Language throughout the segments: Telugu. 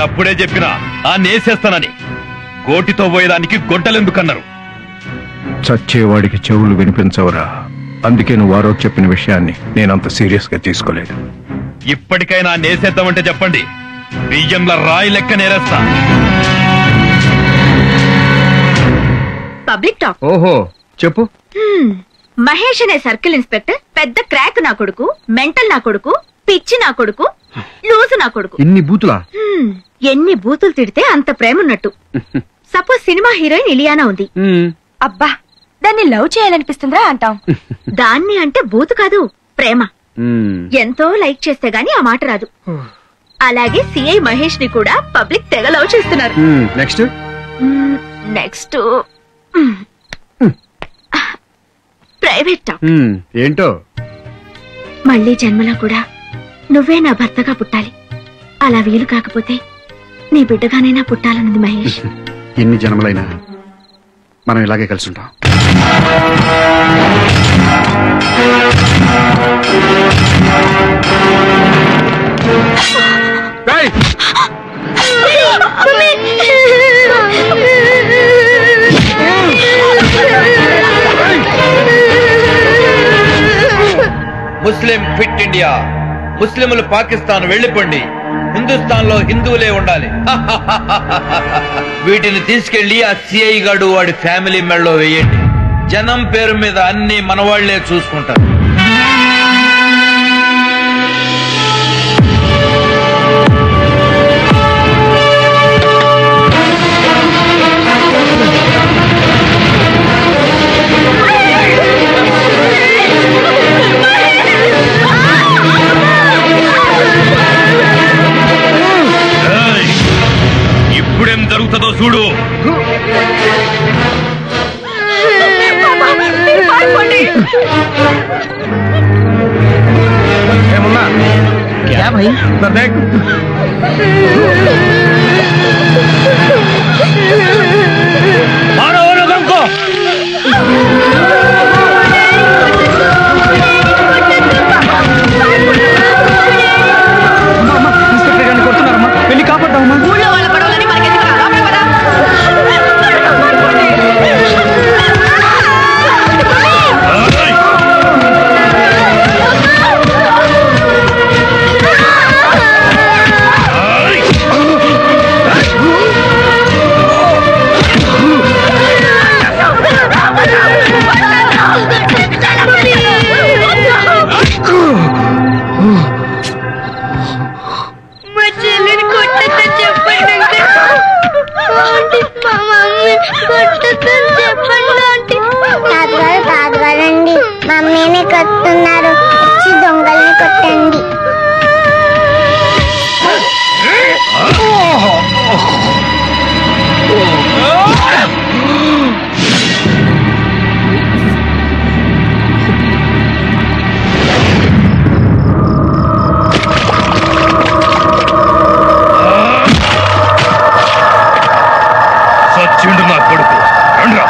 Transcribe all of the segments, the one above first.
నేనప్పుడే చెప్పినా ఆ నేసేస్తానని. గోటితో పోయేదానికి గొడ్డలెందుకన్నారు? చచ్చేవాడికి చెవులు వినిపించవురా. అందుకే నువ్వు వారో చెప్పిన విషయాన్ని నేనంత సీరియస్ గా తీసుకోలేదు. ఇప్పటికైనా నేసేద్దామంటే చెప్పండి, బియ్యంలో రాయి లెక్క నేరేస్తా. Public talk. ఓహో చెప్పు. మహేష్ అనే సర్కిల్ ఇన్స్పెక్టర్ పెద్ద క్రాక్ నా కొడుకు, మెంటల్ నా కొడుకు, పిచ్చి నా కొడుకు, లూజు నా కొడుకు. ఇన్ని బూతులా? ఎన్ని బూతులు తిడితే అంత ప్రేమ ఉన్నట్టు. సపోజ్ సినిమా హీరోయిన్ ఇలియానా ఉంది. అబ్బా, దాన్ని లవ్ చేయాలనిపిస్తుందా అంటాం. దాన్ని అంటే బూతు కాదు, ప్రేమ. ఎంతో లైక్ చేస్తే గాని ఆ మాట రాదు. అలాగే సిఐ మహేష్ ని కూడా పబ్లిక్ తెగ లవ్ చేస్తున్నారు. Next private talk. ఏంటో? మళ్ళీ జన్మలో కూడా నువ్వే నా భర్తగా పుట్టాలి. అలా వీలు కాకపోతే నీ బిడ్డగానైనా పుట్టాలన్నది మహేష్. ఎన్ని జన్మలైనా మనం ఇలాగే కలిసి ఉంటాం. Muslim fit India. ముస్లింలు పాకిస్తాన్ వెళ్ళిపోండి, హిందుస్థాన్ లో హిందువులే ఉండాలి. వీటిని తీసుకెళ్లి ఆ సిఐ గాడు వాడి ఫ్యామిలీ మెడలో వేయండి. జనం పేరు మీద అన్ని మనవాళ్లే చూసుకుంటారు. ఇప్పుడేం జరుగుతుందో చూడు. क्या भाई? देख मारो लोगों को. వెళ్ళి కాపాడ్డామా? తాతగారండి, మమ్మీని కొట్టున్నారు, వచ్చి దొంగల్ని కొట్టండి. సచ్చిండు నా కొడుకు. రండ్రా.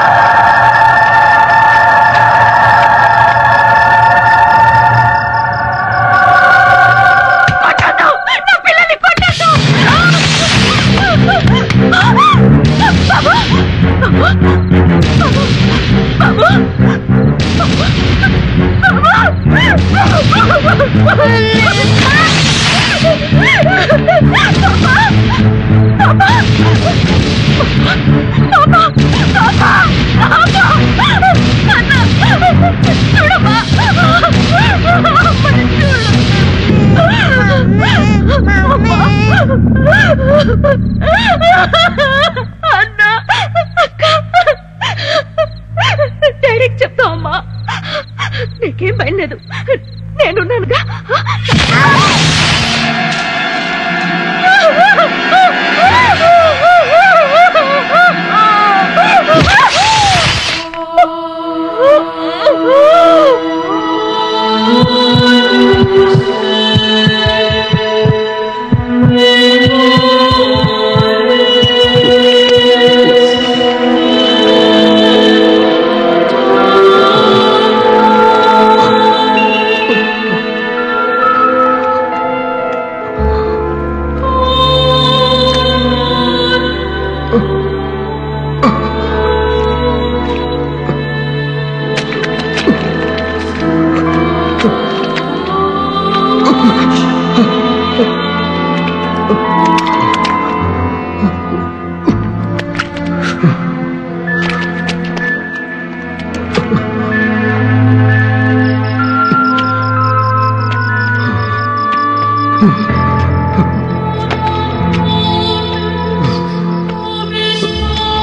డాడీకి చెప్తావమ్మా, నీకేం భయం లేదు, నేనున్నానుగా.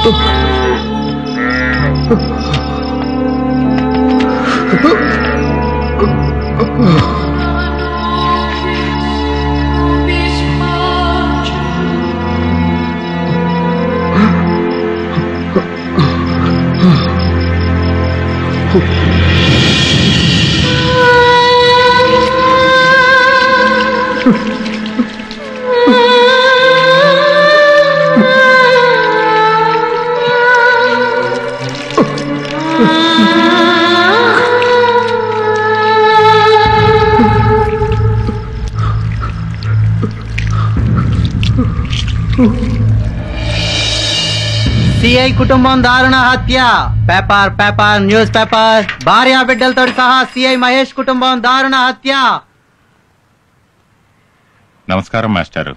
సిఐ కుటుంబం దారుణ హత్య. Paper news paper. భార్య బిడ్డలతో సహా సిఐ మహేష్ కుటుంబం దారుణ హత్య. నమస్కారం మాస్టారు.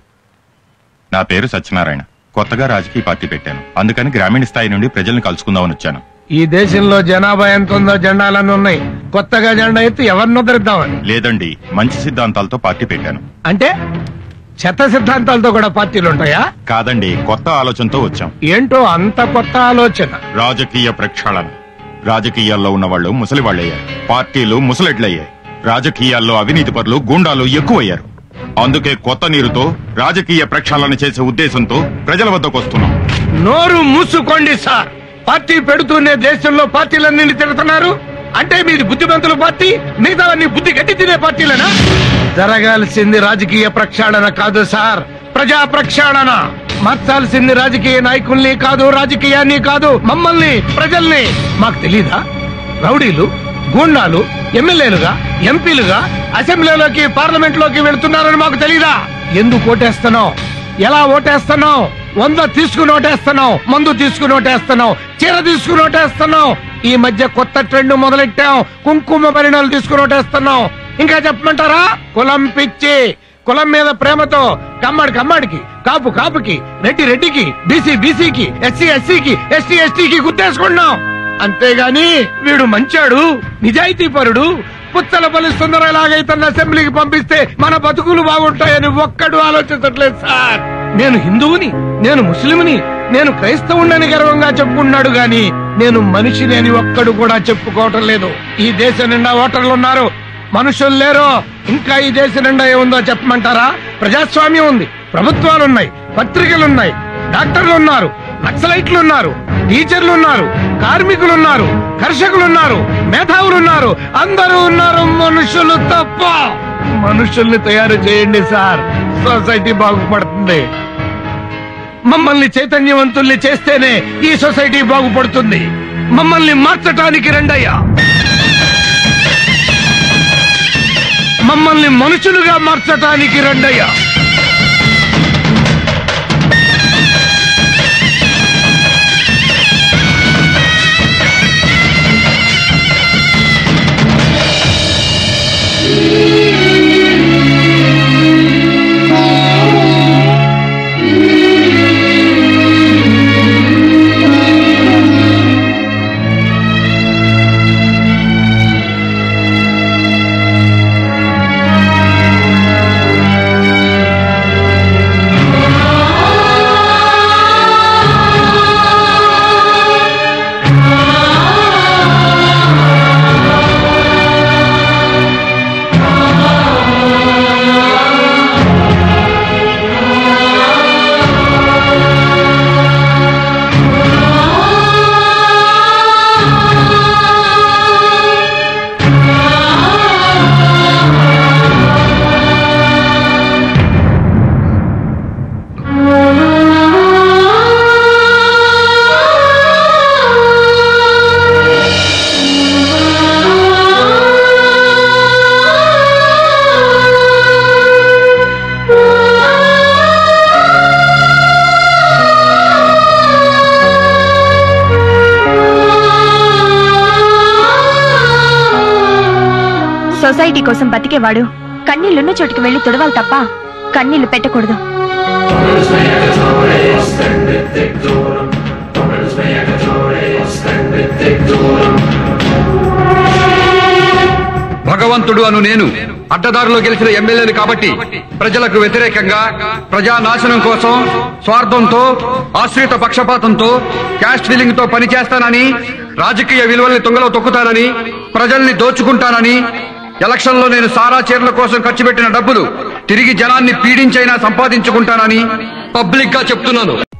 నా పేరు సత్యనారాయణ. కొత్తగా రాజకీయ పార్టీ పెట్టాను. అందుకని గ్రామీణ స్థాయి నుండి ప్రజల్ని కలుసుకుందామని వచ్చాను. ఈ దేశంలో జనాభా ఎంత ఉందో జెండాలన్నీ ఉన్నాయి. కొత్తగా జెండా ఎత్తి ఎవరిని ఉద్ధరిద్దామని? లేదండి, మంచి సిద్ధాంతాలతో పార్టీ పెట్టాను. అంటే చెత్త సిద్ధాంతాలతో కూడా పార్టీలు ఉంటాయా? కాదండి, కొత్త ఆలోచనతో వచ్చాం. ఏంటో అంత కొత్త ఆలోచన? రాజకీయ ప్రక్షాళన. రాజకీయాల్లో ఉన్న వాళ్ళు ముసలివాళ్లయ్యారు, పార్టీలు ముసలెడ్లయ్యాయి. రాజకీయాల్లో అవినీతి పరులు, గూండాలు ఎక్కువయ్యారు. అందుకే కొత్త నీరుతో రాజకీయ ప్రక్షాళన చేసే ఉద్దేశంతో ప్రజల వద్దకు వస్తున్నాం. నోరు మూసుకోండి సార్. పార్టీ పెడుతూనే దేశంలో పార్టీలన్నీ తిడుతున్నారు. అంటే మీది బుద్ధిమంతుల పార్టీ, మిగతావన్నీ బుద్ధి గట్టి తినే పార్టీలనా? జరగాల్సింది రాజకీయ ప్రక్షాళన కాదు సార్, ప్రజా ప్రక్షాళన. మార్చాల్సింది రాజకీయ నాయకుల్ని కాదు, రాజకీయాన్ని కాదు, మమ్మల్ని, ప్రజల్ని. మాకు తెలీదా? రౌడీలు, గూండాలు ఎమ్మెల్యేలుగా, ఎంపీలుగా అసెంబ్లీలోకి, పార్లమెంట్ లోకి వెళుతున్నారని మాకు తెలీదా? ఎందుకు ఓటేస్తున్నావు? ఎలా ఓటేస్తున్నావు? 100 తీసుకుని ఓటేస్తున్నావు, మందు తీసుకుని ఓటేస్తున్నావు, చీర తీసుకుని ఓటేస్తున్నావు. ఈ మధ్య కొత్త ట్రెండ్ మొదలెట్టాం, కుంకుమ పరిణాలు తీసుకుని ఓటేస్తున్నాం. ఇంకా చెప్పమంటారా? కులం పిచ్చి. కులం మీద ప్రేమతో కమ్మడికి, కాపు కాపుకి, రెడ్డి రెడ్డికి, బీసీ బీసీకి, ఎస్సీ ఎస్సీకి, ఎస్టీ ఎస్టీకి గుర్తేసుకున్నాం. అంతేగాని వీడు మంచాడు, నిజాయితీ పరుడు, పుచ్చలపల్లి సుందరలాగైతన్న అసెంబ్లీకి పంపిస్తే మన బతుకులు బాగుంటాయని ఒక్కడు ఆలోచించట్లేదు సార్. నేను హిందువుని, నేను ముస్లింని, నేను క్రైస్తవుని గర్వంగా చెప్పుకున్నాడు గాని నేను మనిషిని అని ఒక్కడు కూడా చెప్పుకోవటం లేదు. ఈ దేశం నిండా ఓటర్లున్నారు, మనుషులు లేరు. ఇంకా ఈ దేశం నిండా ఏముందో చెప్పమంటారా? ప్రజాస్వామ్యం ఉంది, ప్రభుత్వాలున్నాయి, పత్రికలున్నాయి, డాక్టర్లున్నారు, నక్సలైట్లున్నారు, టీచర్లున్నారు, కార్మికులున్నారు, కర్షకులున్నారు, మేధావులున్నారు, అందరూ ఉన్నారు. మనుషులు తప్ప. మనుషుల్ని తయారు చేయండి సార్, సొసైటీ బాగుపడుతుంది. మమ్మల్ని చైతన్యవంతుల్ని చేస్తేనే ఈ సొసైటీ బాగుపడుతుంది. మమ్మల్ని మార్చటానికి రండయ్యా. మమ్మల్ని మనుషులుగా మార్చటానికి రండయ్యా. సొసైటీ కోసం బతికేవాడు కన్నీళ్లున్న చోటుకి వెళ్లి తుడవాలి తప్ప కన్నీళ్లు పెట్టకూడదు. భగవంతుడు అను నేను అడ్డదారిలో గెలిచిన ఎమ్మెల్యేని కాబట్టి ప్రజలకు వ్యతిరేకంగా ప్రజానాశనం కోసం స్వార్థంతో ఆశ్రిత పక్షపాతంతో క్యాస్ట్ ఫీలింగ్ తో పనిచేస్తానని రాజకీయ విలువల్ని తుంగలో తొక్కుతానని ప్రజల్ని దోచుకుంటానని ఎలక్షన్ లో నేను సారా చీరల కోసం ఖర్చు పెట్టిన డబ్బులు తిరిగి జనాన్ని పీడించైనా సంపాదించుకుంటానని పబ్లిక్ గా చెప్తున్నాను.